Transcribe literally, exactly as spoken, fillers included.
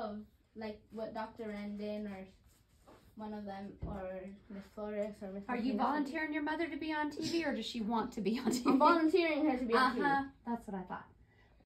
of like what Doctor Randon or one of them, or Miss Flores or Miss. Are you volunteering your mother to be on T V, or does she want to be on T V? I'm volunteering her to be on T V. Uh-huh. That's what I thought.